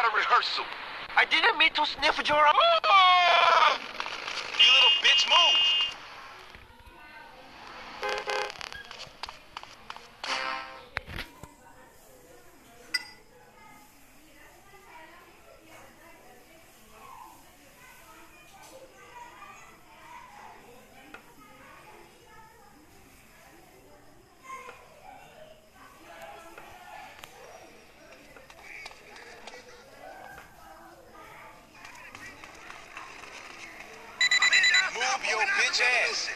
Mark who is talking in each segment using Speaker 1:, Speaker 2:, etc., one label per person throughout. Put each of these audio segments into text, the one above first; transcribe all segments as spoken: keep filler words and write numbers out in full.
Speaker 1: our rehearsal.
Speaker 2: I didn't mean to sniff your...
Speaker 1: You little bitch, move! Move your bitch ass.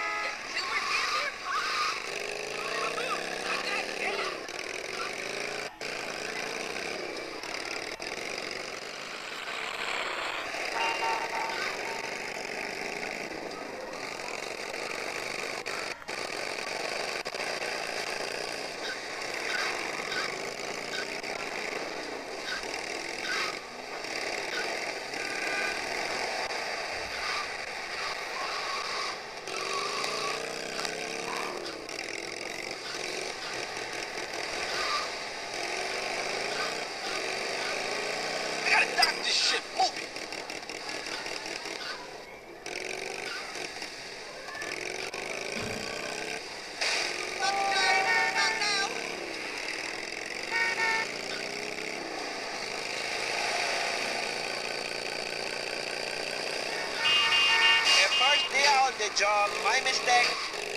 Speaker 1: I gotta dock this shit. Move it. The first day out of the job, my mistake.